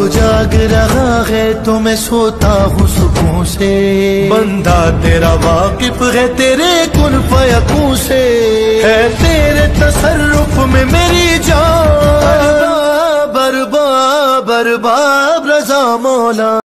जाग रहा है तो मैं सोता हूँ सुकून से। बंदा तेरा वाकिफ है तेरे कुन फयकून से, है तेरे तसर्रुफ में मेरी जान। बरबाब बरबाब रज़ा मौला।